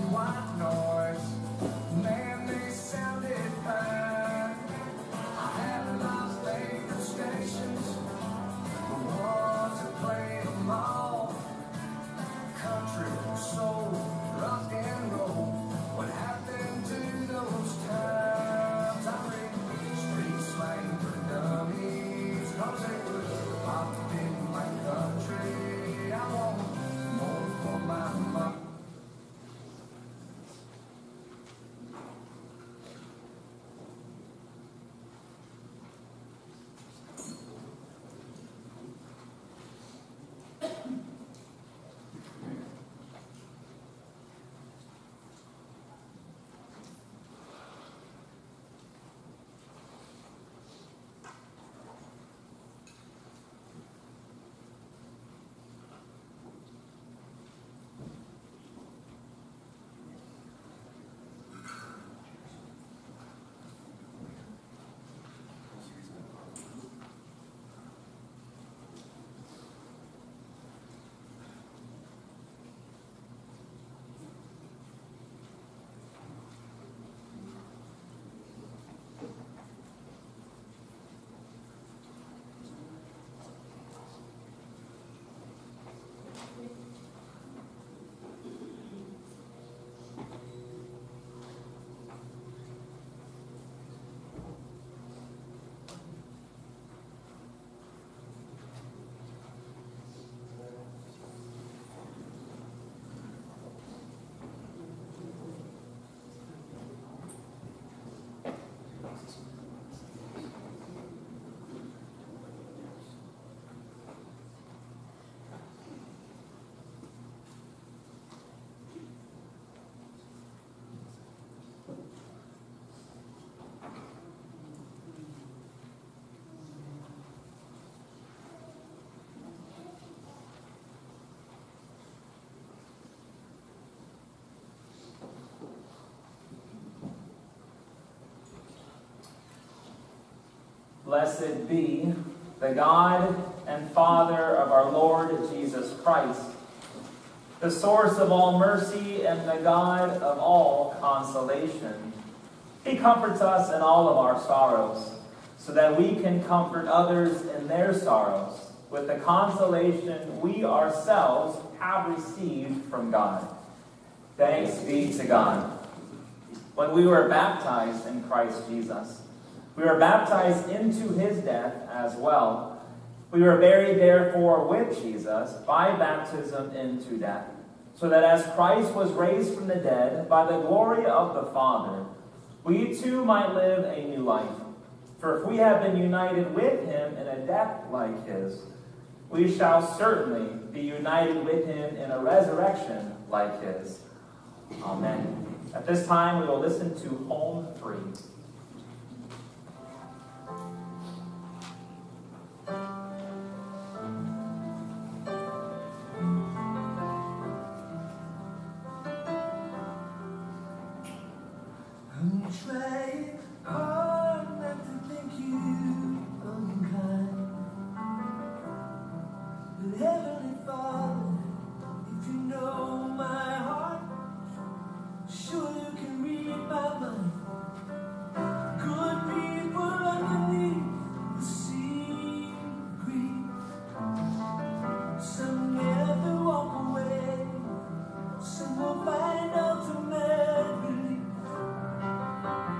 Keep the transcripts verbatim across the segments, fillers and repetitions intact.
white noise. Man, they sounded fine. I had Las Vegas stations, the ones that played them all. Country, soul, rock and roll. What happened to those times? I read street slang for dummies, 'cause it was popped in my country. I want more for my money. Blessed be the God and Father of our Lord Jesus Christ, the source of all mercy and the God of all consolation. He comforts us in all of our sorrows, so that we can comfort others in their sorrows with the consolation we ourselves have received from God. Thanks be to God. When we were baptized in Christ Jesus, we were baptized into his death as well. We were buried, therefore, with Jesus by baptism into death, so that as Christ was raised from the dead by the glory of the Father, we too might live a new life. For if we have been united with him in a death like his, we shall certainly be united with him in a resurrection like his. Amen. At this time, we will listen to Hymn three. Try hard not to think you unkind, but Heavenly Father, if you know my heart, sure you can read my mind. Good people underneath the sea of grief, some never walk away, some will find ultimate relief.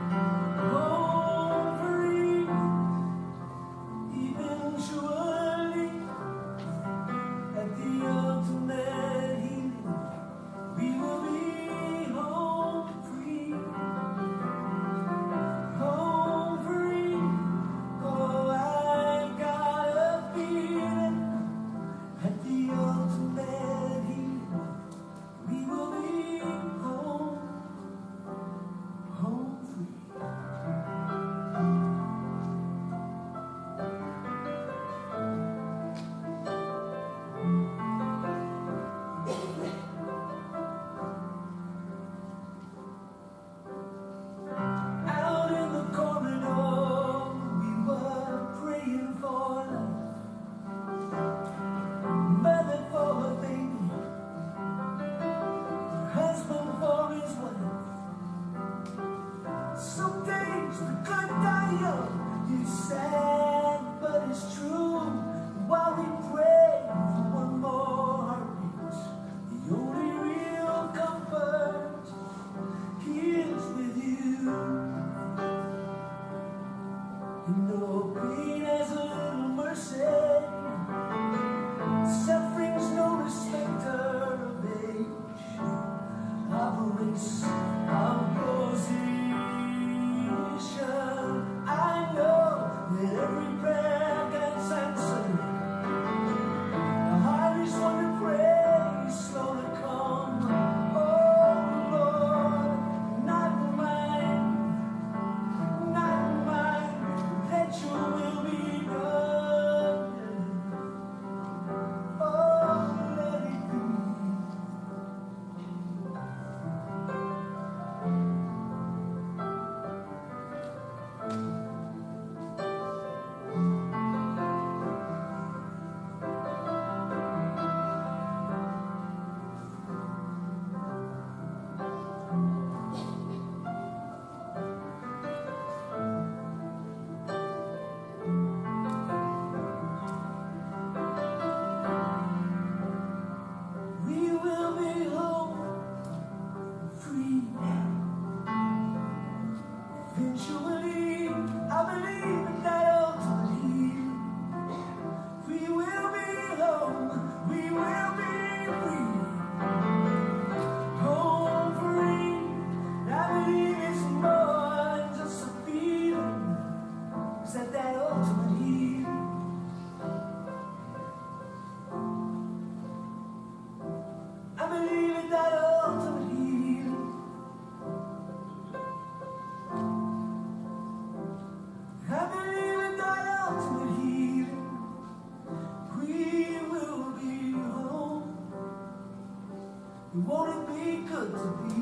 Won't it be good to be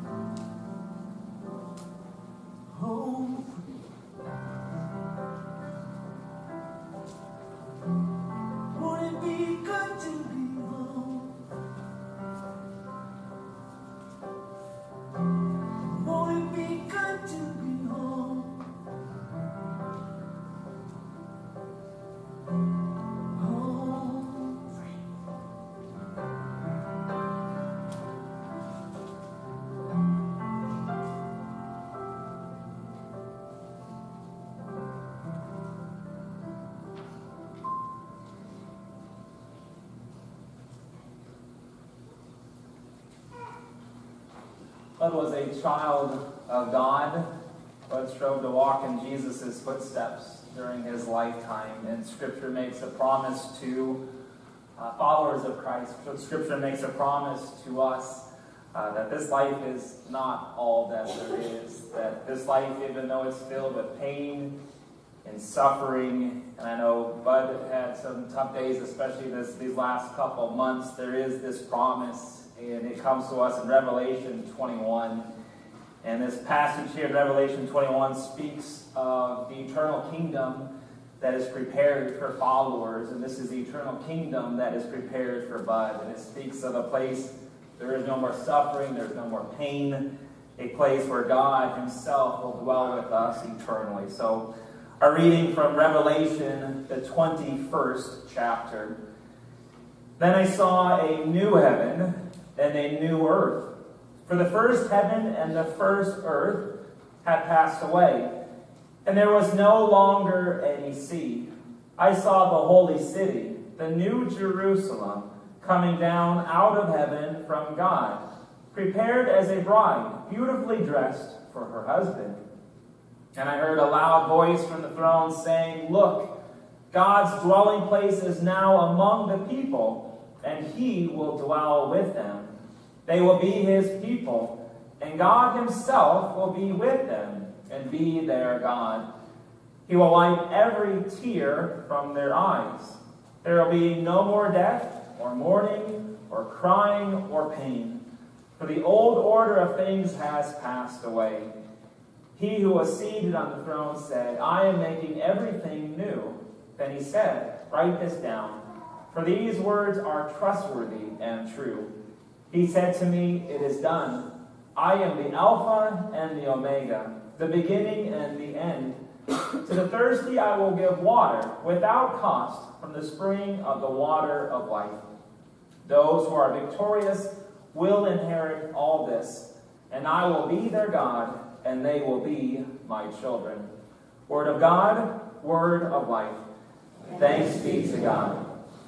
home free? Won't it be good to be home? Won't it be good to be home? Home free. Bud was a child of God. Bud strove to walk in Jesus' footsteps during his lifetime. And Scripture makes a promise to uh, followers of Christ. Scripture makes a promise to us uh, that this life is not all that there is. That this life, even though it's filled with pain and suffering, and I know Bud had some tough days, especially this, these last couple months, there is this promise. And it comes to us in Revelation twenty-one. And this passage here in Revelation twenty-one speaks of the eternal kingdom that is prepared for followers. And this is the eternal kingdom that is prepared for Bud. And it speaks of a place there is no more suffering, there's no more pain, a place where God himself will dwell with us eternally. So our reading from Revelation, the twenty-first chapter. Then I saw a new heaven and a new earth. For the first heaven and the first earth had passed away, and there was no longer any sea. I saw the holy city, the new Jerusalem, coming down out of heaven from God, prepared as a bride, beautifully dressed for her husband. And I heard a loud voice from the throne saying, "Look, God's dwelling place is now among the people, and he will dwell with them. They will be his people, and God himself will be with them and be their God. He will wipe every tear from their eyes. There will be no more death, or mourning, or crying, or pain, for the old order of things has passed away." He who was seated on the throne said, "I am making everything new." Then he said, "Write this down, for these words are trustworthy and true." He said to me, "It is done. I am the Alpha and the Omega, the beginning and the end. To the thirsty I will give water without cost from the spring of the water of life. Those who are victorious will inherit all this, and I will be their God, and they will be my children." Word of God, word of life. Thanks be to God.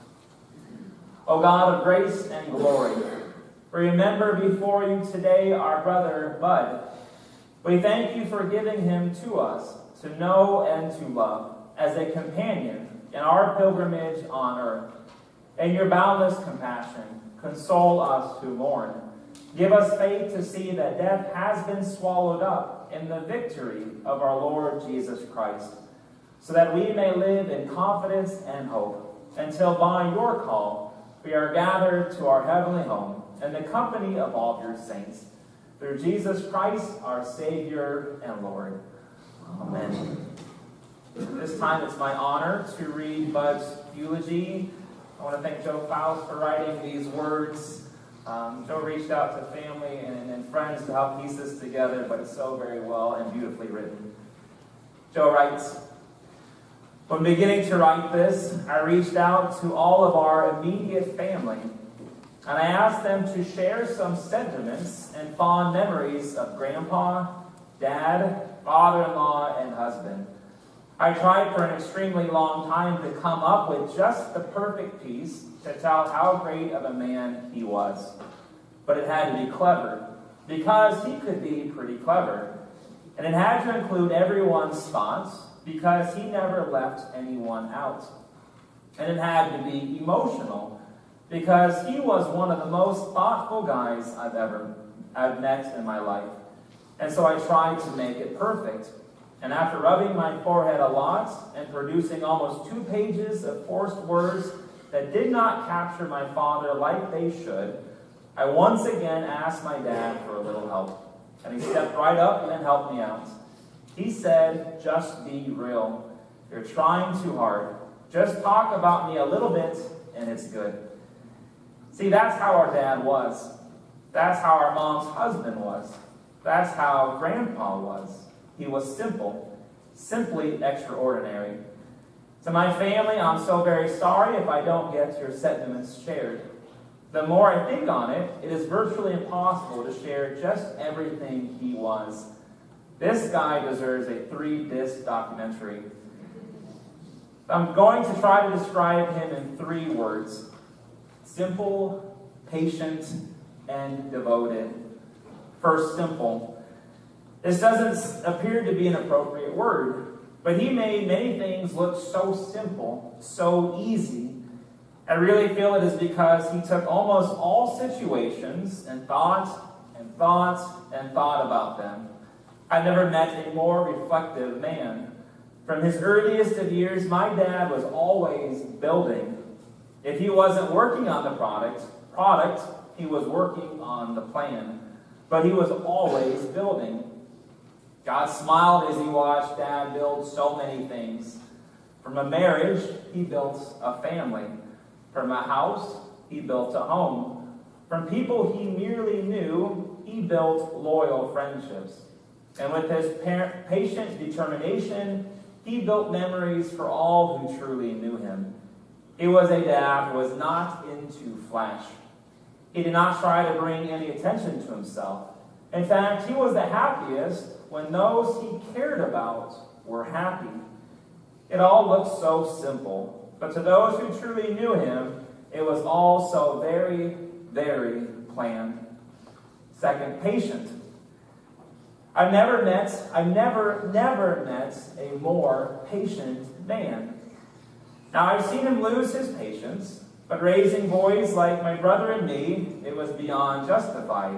O God of grace and glory, we remember before you today our brother Bud. We thank you for giving him to us to know and to love as a companion in our pilgrimage on earth. In your boundless compassion, console us who mourn. Give us faith to see that death has been swallowed up in the victory of our Lord Jesus Christ, so that we may live in confidence and hope until by your call we are gathered to our heavenly home in the company of all your saints. Through Jesus Christ, our Savior and Lord. Amen. This time it's my honor to read Bud's eulogy. I want to thank Joe Faust for writing these words. Um, Joe reached out to family and, and friends to help piece this together, but it's so very well and beautifully written. Joe writes, "When beginning to write this, I reached out to all of our immediate family, and I asked them to share some sentiments and fond memories of Grandpa, Dad, father-in-law, and husband. I tried for an extremely long time to come up with just the perfect piece to tell how great of a man he was. But it had to be clever, because he could be pretty clever. And it had to include everyone's thoughts, because he never left anyone out. And it had to be emotional, because he was one of the most thoughtful guys I've ever I've met in my life. And so I tried to make it perfect. And after rubbing my forehead a lot and producing almost two pages of forced words that did not capture my father like they should, I once again asked my dad for a little help, and he stepped right up and helped me out. He said, "Just be real. You're trying too hard. Just talk about me a little bit, and it's good." See, that's how our dad was. That's how our mom's husband was. That's how Grandpa was. He was simple, simply extraordinary. To my family, I'm so very sorry if I don't get your sentiments shared. The more I think on it, it is virtually impossible to share just everything he was. This guy deserves a three-disc documentary. I'm going to try to describe him in three words: simple, patient, and devoted. First, simple. This doesn't appear to be an appropriate word, but he made many things look so simple, so easy. I really feel it is because he took almost all situations and thought and thought and thought about them. I've never met a more reflective man. From his earliest of years, my dad was always building. If he wasn't working on the product, product, he was working on the plan. But he was always building. God smiled as he watched Dad build so many things. From a marriage, he built a family. From a house, he built a home. From people he merely knew, he built loyal friendships. And with his patient determination, he built memories for all who truly knew him. He was a dad who was not into flash. He did not try to bring any attention to himself. In fact, he was the happiest when those he cared about were happy. It all looked so simple, but to those who truly knew him, it was all so very, very planned. Second, patient. I've never met, I've never, never met a more patient man. Now, I've seen him lose his patience, but raising boys like my brother and me, it was beyond justified.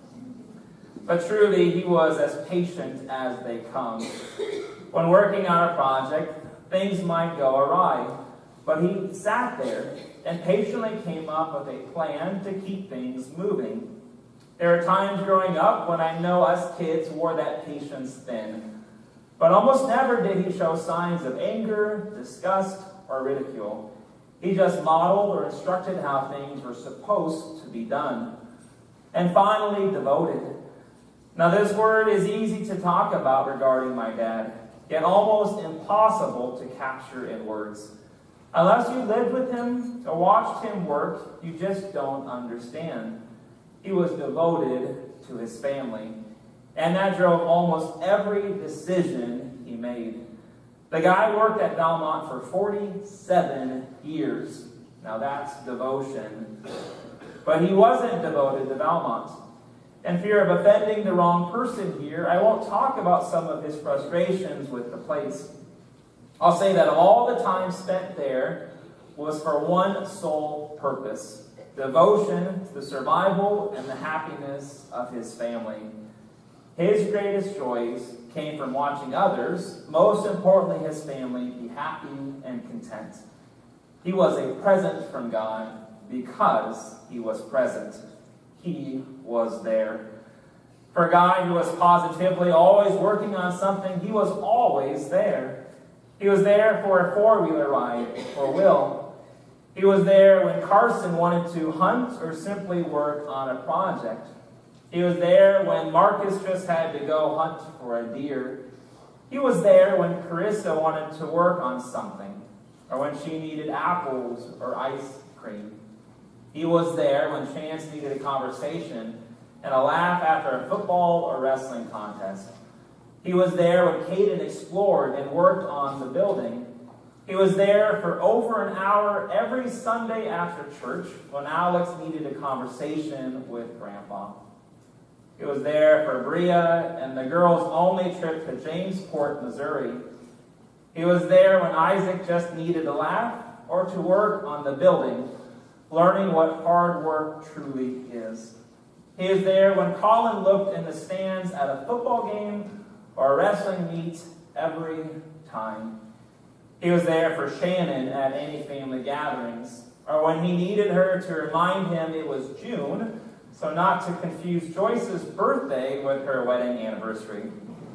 But truly, he was as patient as they come. When working on a project, things might go awry, but he sat there and patiently came up with a plan to keep things moving. There are times growing up when I know us kids wore that patience thin, but almost never did he show signs of anger, disgust, or ridicule. He just modeled or instructed how things were supposed to be done. And finally, devoted. Now, this word is easy to talk about regarding my dad, yet almost impossible to capture in words. Unless you lived with him or watched him work, you just don't understand. He was devoted to his family, and that drove almost every decision he made. The guy worked at Belmont for forty-seven years. Now that's devotion. But he wasn't devoted to Belmont. In fear of offending the wrong person here, I won't talk about some of his frustrations with the place. I'll say that all the time spent there was for one sole purpose: devotion to the survival and the happiness of his family. His greatest joys came from watching others, most importantly his family, be happy and content. He was a present from God because he was present. He was there. For a guy who was positively always working on something, he was always there. He was there for a four-wheeler ride for Will. He was there when Carson wanted to hunt or simply work on a project. He was there when Marcus just had to go hunt for a deer. He was there when Carissa wanted to work on something, or when she needed apples or ice cream. He was there when Chance needed a conversation and a laugh after a football or wrestling contest. He was there when Caden explored and worked on the building. He was there for over an hour every Sunday after church when Alex needed a conversation with Grandpa. He was there for Bria and the girls' only trip to Jamesport, Missouri. He was there when Isaac just needed a laugh or to work on the building, learning what hard work truly is. He was there when Colin looked in the stands at a football game or a wrestling meet every time. He was there for Shannon at any family gatherings, or when he needed her to remind him it was June, so not to confuse Joyce's birthday with her wedding anniversary.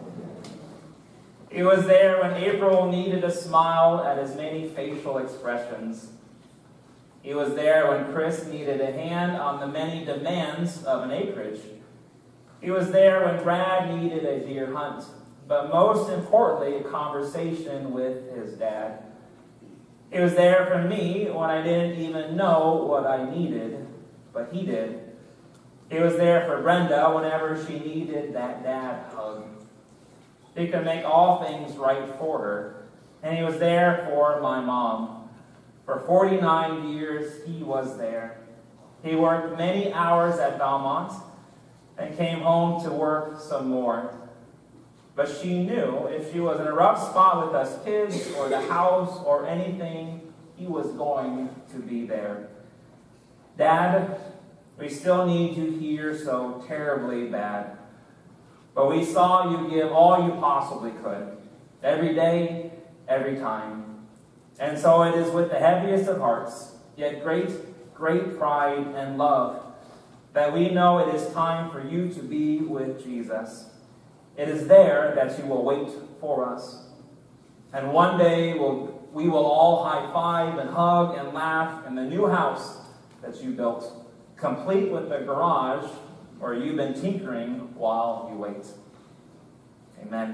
He was there when April needed a smile at his many facial expressions. He was there when Chris needed a hand on the many demands of an acreage. He was there when Brad needed a deer hunt, but most importantly, a conversation with his dad. He was there for me when I didn't even know what I needed, but he did. He was there for Brenda whenever she needed that dad hug. He could make all things right for her. And he was there for my mom. For forty-nine years, he was there. He worked many hours at Belmont and came home to work some more. But she knew if she was in a rough spot with us kids or the house or anything, he was going to be there. Dad, we still need you here so terribly bad. But we saw you give all you possibly could, every day, every time. And so it is with the heaviest of hearts, yet great, great pride and love, that we know it is time for you to be with Jesus. It is there that you will wait for us. And one day we'll, we will all high-five and hug and laugh in the new house that you built, complete with the garage where you've been tinkering while you wait. Amen.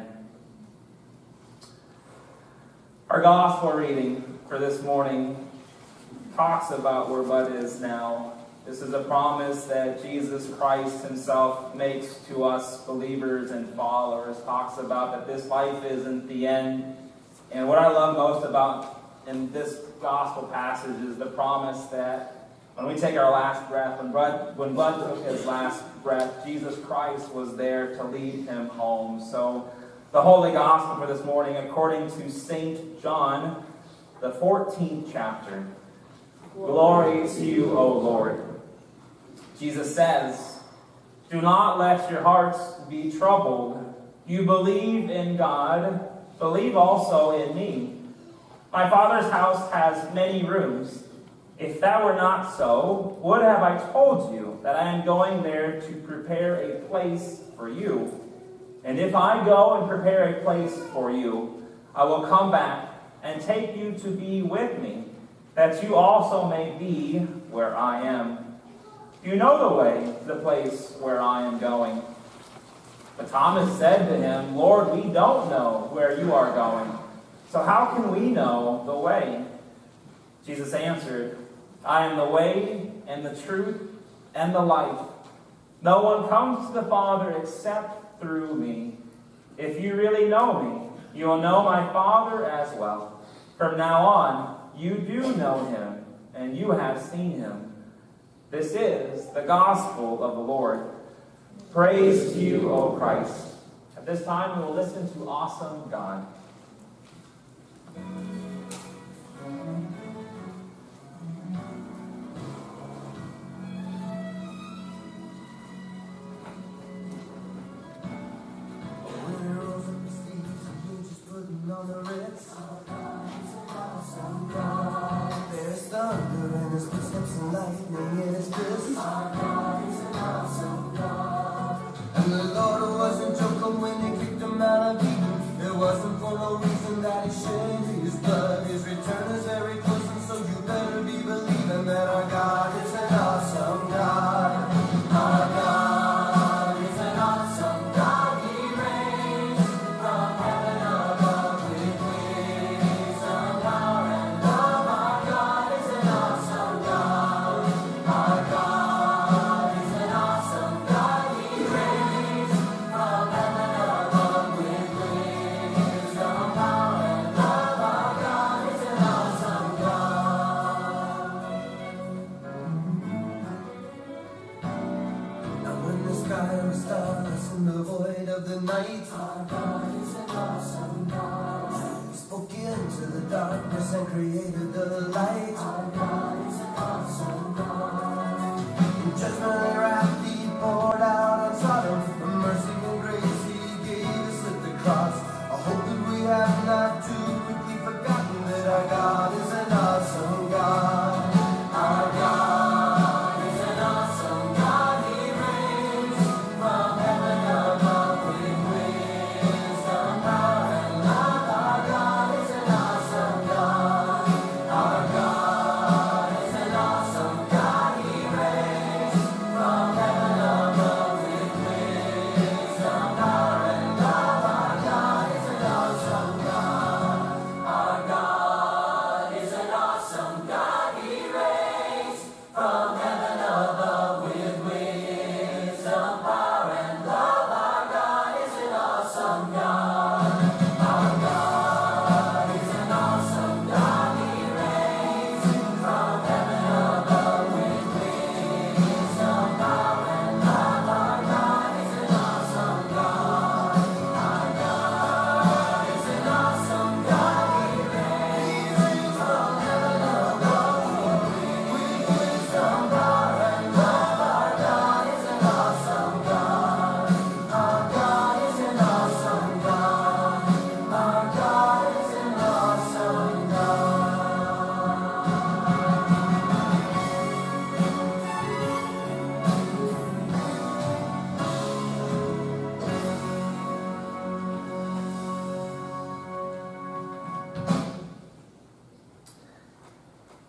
Our gospel reading for this morning talks about where Bud is now. This is a promise that Jesus Christ himself makes to us believers and followers. Talks about that this life isn't the end. And what I love most about in this gospel passage is the promise that when we take our last breath, when Bud, when Bud took his last breath, Jesus Christ was there to lead him home. So the Holy Gospel for this morning, according to Saint John, the fourteenth chapter. Glory to you, O Lord. Jesus says, do not let your hearts be troubled. You believe in God, believe also in me. My Father's house has many rooms. If that were not so, would have I told you that I am going there to prepare a place for you? And if I go and prepare a place for you, I will come back and take you to be with me, that you also may be where I am. You know the way to the place where I am going. But Thomas said to him, Lord, we don't know where you are going, so how can we know the way? Jesus answered, I am the way and the truth and the life. No one comes to the Father except through me. If you really know me, you will know my Father as well. From now on, you do know him, and you have seen him. This is the gospel of the Lord. Praise to you, O Christ. At this time, we will listen to Awesome God. On the Ritz. There's thunder in his footsteps and lightning in his fist. And the Lord wasn't joking when they kicked him out of Eden. It wasn't for no reason that he shed his blood. His return is very close, and so you better be believing that our God is an awesome God. Our God is an awesome God. He reigns from heaven above. Darkness and created the light. Our God is an awesome God. In judgment and wrath he poured out on Sodom. The mercy and grace he gave us at the cross. I hope that we have not too quickly forgotten that our God is an awesome God. Our God is an awesome God. He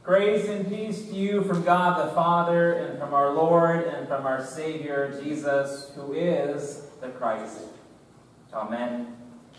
Grace and peace to you from God the Father and from our Lord and from our Savior Jesus, who is the Christ. Amen.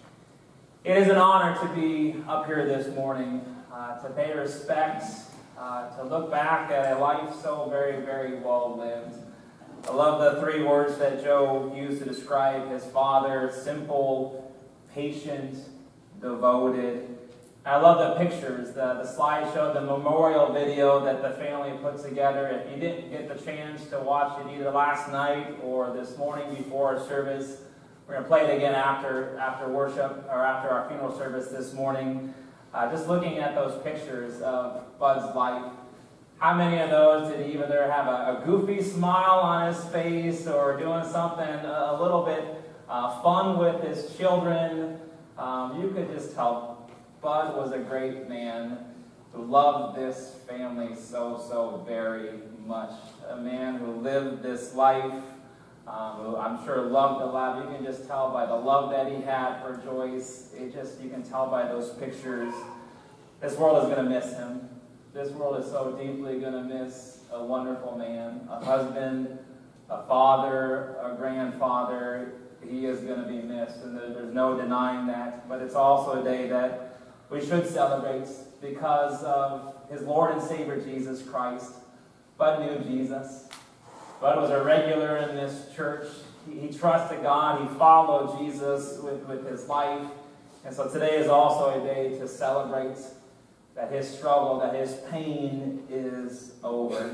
It is an honor to be up here this morning, uh, to pay respect, uh, to look back at a life so very, very well lived. I love the three words that Joe used to describe his father: simple, patient, devoted. I love the pictures, the, the slideshow, the memorial video that the family put together. If you didn't get the chance to watch it either last night or this morning before our service, we're going to play it again after, after worship or after our funeral service this morning. Uh, just looking at those pictures of Bud's life. How many of those did he either have a, a goofy smile on his face or doing something a, a little bit uh, fun with his children? Um, you could just tell Bud was a great man who loved this family so, so very much. A man who lived this life, um, who I'm sure loved the life. You can just tell by the love that he had for Joyce. It just, you can tell by those pictures. This world is going to miss him. This world is so deeply going to miss a wonderful man, a husband, a father, a grandfather. He is going to be missed, and there's no denying that. But it's also a day that we should celebrate because of his Lord and Savior, Jesus Christ. Bud knew Jesus. Bud was a regular in this church. He, he trusted God. He followed Jesus with, with his life. And so today is also a day to celebrate that his struggle, that his pain is over.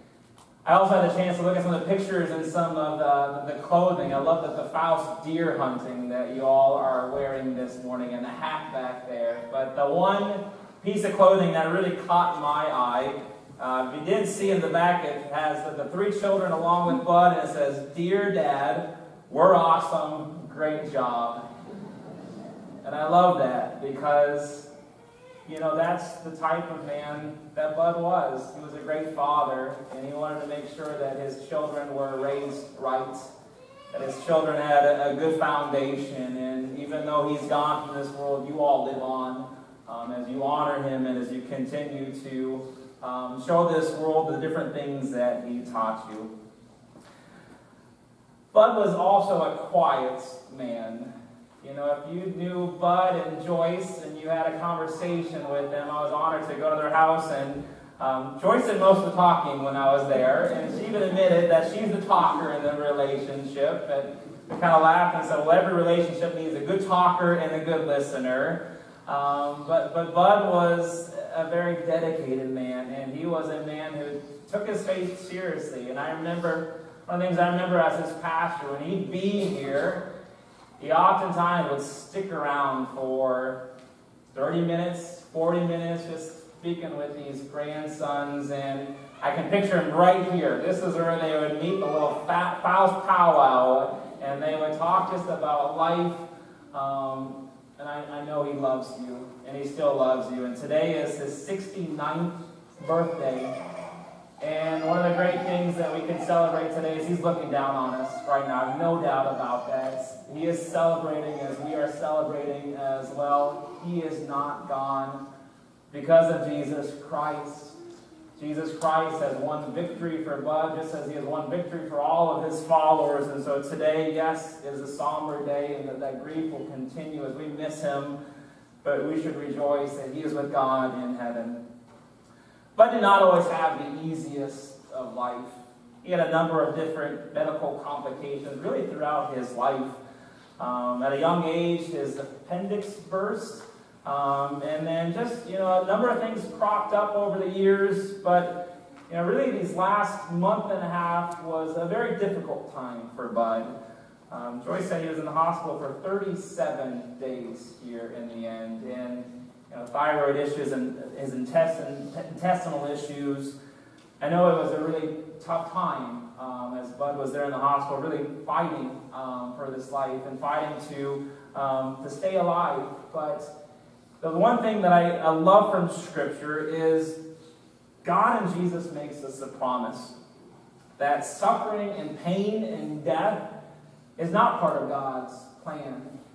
I also had a chance to look at some of the pictures and some of the, the clothing. I love the, the Faust deer hunting that you all are wearing this morning and the hat back there. But the one piece of clothing that really caught my eye, uh, if you did see in the back, it has the, the three children along with Bud, and it says, "Dear Dad, we're awesome, great job." And I love that because, you know, that's the type of man that Bud was. He was a great father, and he wanted to make sure that his children were raised right, that his children had a, a good foundation, and even though he's gone from this world, you all live on um, as you honor him and as you continue to um, show this world the different things that he taught you. Bud was also a quiet man. You know, if you knew Bud and Joyce and you had a conversation with them, I was honored to go to their house, and um, Joyce did most of the talking when I was there, and she even admitted that she's the talker in the relationship. And we kind of laughed and said, well, every relationship needs a good talker and a good listener. Um, but, but Bud was a very dedicated man, and he was a man who took his faith seriously. And I remember, one of the things I remember as his pastor, when he'd be here, he oftentimes would stick around for thirty minutes, forty minutes, just speaking with these grandsons. And I can picture him right here. This is where they would meet, a little fat Faust powwow, and they would talk just about life. Um, and I, I know he loves you, and he still loves you. And today is his sixty-ninth birthday. And one of the great things that we can celebrate today is he's looking down on us right now. I have no doubt about that. He is celebrating as we are celebrating as well. He is not gone because of Jesus Christ. Jesus Christ has won victory for Bud, just as he has won victory for all of his followers. And so today, yes, is a somber day, and that, that grief will continue as we miss him. But we should rejoice that he is with God in heaven. Bud did not always have the easiest of life. He had a number of different medical complications really throughout his life. Um, at a young age, his appendix burst. Um, and then just, you know, a number of things cropped up over the years. But, you know, really these last month and a half was a very difficult time for Bud. Um, Joyce said he was in the hospital for thirty-seven days here in the end. And You know, thyroid issues and his intestine, intestinal issues. I know it was a really tough time um, as Bud was there in the hospital, really fighting um, for this life and fighting to um, to stay alive. But the one thing that I, I love from Scripture is God and Jesus makes us a promise that suffering and pain and death is not part of God's plan.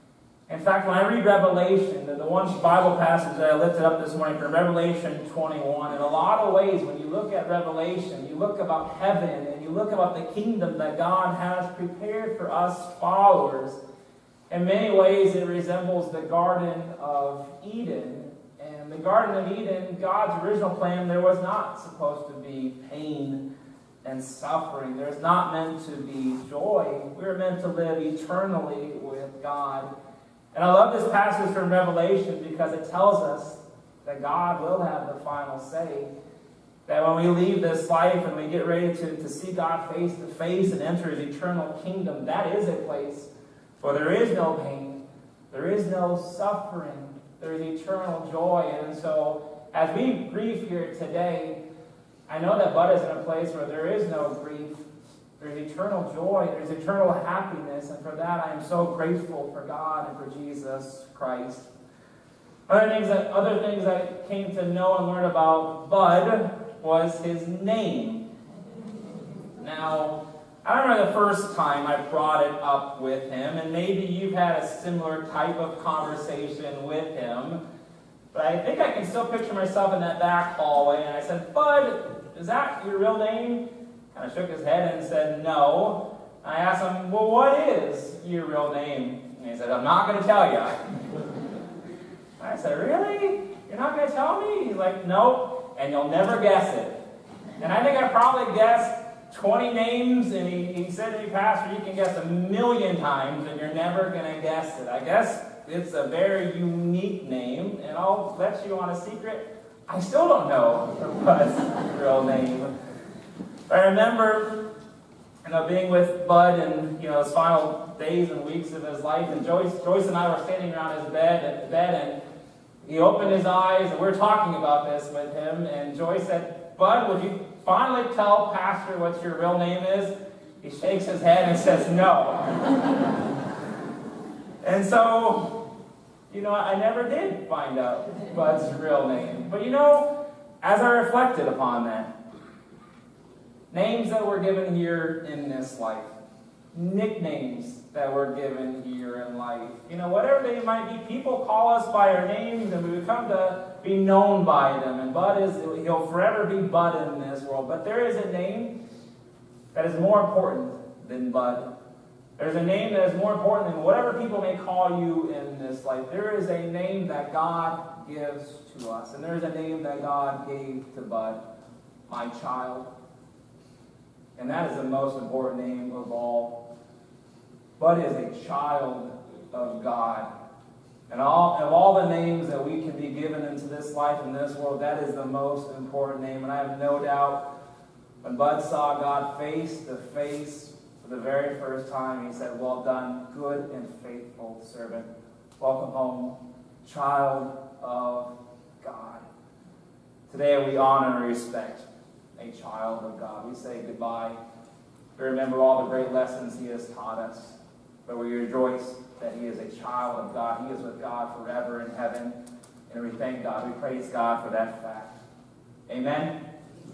In fact, when I read Revelation, the one Bible passage that I lifted up this morning from Revelation twenty-one, in a lot of ways, when you look at Revelation, you look about heaven and you look about the kingdom that God has prepared for us followers. In many ways, it resembles the Garden of Eden. And the Garden of Eden, God's original plan, there was not supposed to be pain and suffering. There's not meant to be joy. We're meant to live eternally with God. And I love this passage from Revelation because it tells us that God will have the final say. That when we leave this life and we get ready to, to see God face to face and enter His eternal kingdom, that is a place where there is no pain, there is no suffering, there is eternal joy. And so as we grieve here today, I know that Bud is in a place where there is no grief. There's eternal joy. There's eternal happiness. And for that, I am so grateful for God and for Jesus Christ. Other things that, other things I came to know and learn about Bud was his name. Now, I remember the first time I brought it up with him, and maybe you've had a similar type of conversation with him. But I think I can still picture myself in that back hallway, and I said, Bud, is that your real name? Kind of shook his head and said, no. I asked him, well, what is your real name? And he said, I'm not going to tell you. I said, really? You're not going to tell me? He's like, nope, and you'll never guess it. And I think I probably guessed twenty names, and he, he said to me, Pastor, you can guess a million times, and you're never going to guess it. I guess it's a very unique name, and I'll let you on a secret. I still don't know Bud's real name. I remember, you know, being with Bud in, you know, his final days and weeks of his life, and Joyce, Joyce and I were standing around his bed at the bed, and he opened his eyes, and we were talking about this with him, and Joyce said, Bud, would you finally tell Pastor what your real name is? He shakes his head and says, no. And so, you know, I never did find out Bud's real name. But you know, as I reflected upon that, names that were given here in this life, nicknames that were given here in life, you know, whatever they might be, people call us by our names and we come to be known by them. And Bud is, he'll forever be Bud in this world. But there is a name that is more important than Bud. There's a name that is more important than whatever people may call you in this life. There is a name that God gives to us. And there is a name that God gave to Bud, my child. And that is the most important name of all. Bud is a child of God. And all, of all the names that we can be given into this life in this world, that is the most important name. And I have no doubt when Bud saw God face to face for the very first time, he said, well done, good and faithful servant. Welcome home, child of God. Today we honor and respect a child of God. We say goodbye. We remember all the great lessons he has taught us. But we rejoice that he is a child of God. He is with God forever in heaven. And we thank God. We praise God for that fact. Amen.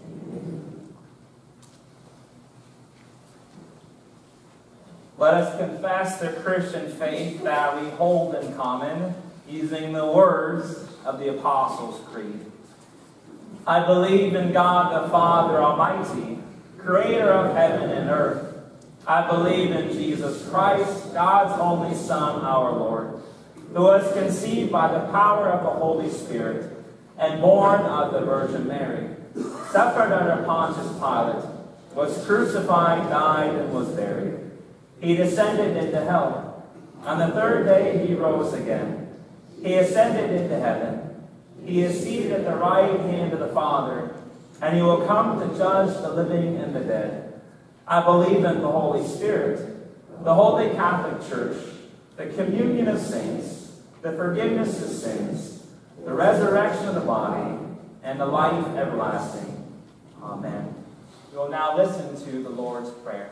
Let us confess the Christian faith that we hold in common using the words of the Apostles' Creed. I believe in God the Father Almighty, creator of heaven and earth. I believe in Jesus Christ, God's only Son, our Lord, who was conceived by the power of the Holy Spirit and born of the Virgin Mary, suffered under Pontius Pilate, was crucified, died, and was buried. He descended into hell. On the third day he rose again. He ascended into heaven. He is seated at the right hand of the Father, and he will come to judge the living and the dead. I believe in the Holy Spirit, the Holy Catholic Church, the communion of saints, the forgiveness of sins, the resurrection of the body, and the life everlasting. Amen. We will now listen to the Lord's Prayer.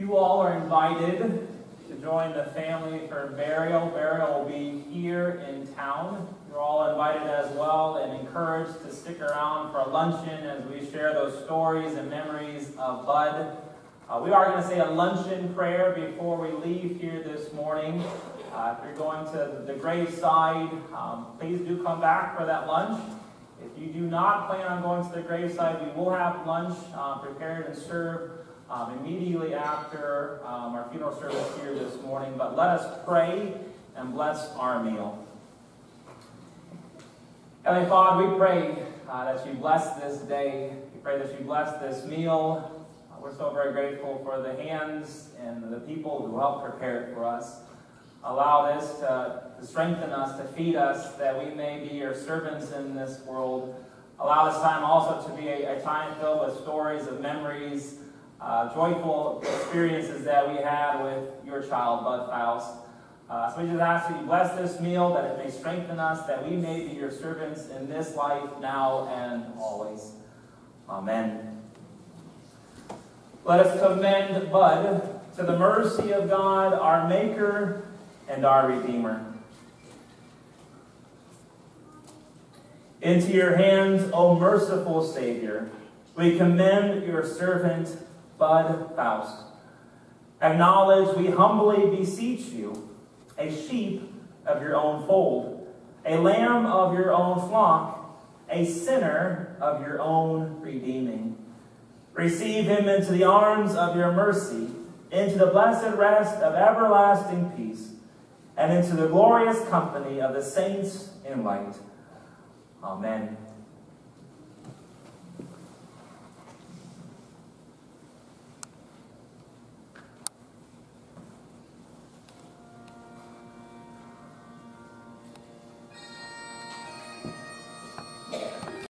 You all are invited to join the family for burial. Burial will be here in town. You're all invited as well and encouraged to stick around for a luncheon as we share those stories and memories of Bud. Uh, we are going to say a luncheon prayer before we leave here this morning. Uh, if you're going to the graveside, um, please do come back for that lunch. If you do not plan on going to the graveside, we will have lunch uh, prepared and served um, immediately after um, our funeral service here this morning. But let us pray and bless our meal. Heavenly Father, we pray uh, that you bless this day. We pray that you bless this meal. Uh, we're so very grateful for the hands and the people who helped prepare it for us. Allow this to, to strengthen us, to feed us, that we may be your servants in this world. Allow this time also to be a, a time filled with stories of memories, uh, joyful experiences that we had with your child, Bud Faust. Uh, so we just ask that you bless this meal, that it may strengthen us, that we may be your servants in this life, now and always. Amen. Let us commend Bud to the mercy of God, our Maker and our Redeemer. Into your hands, O merciful Savior, we commend your servant, Bud Faust. Acknowledge, we humbly beseech you, a sheep of your own fold, a lamb of your own flock, a sinner of your own redeeming. Receive him into the arms of your mercy, into the blessed rest of everlasting peace, and into the glorious company of the saints in light. Amen.